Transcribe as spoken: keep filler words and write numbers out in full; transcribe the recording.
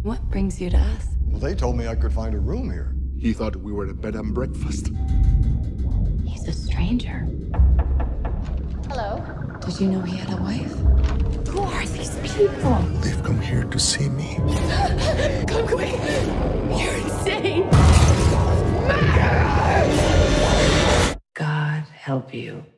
What brings you to us? Well, they told me I could find a room here. He thought we were a bed and breakfast. He's a stranger. Hello? Did you know he had a wife? Who are these people? They've come here to see me. Come quick! You're insane! God help you.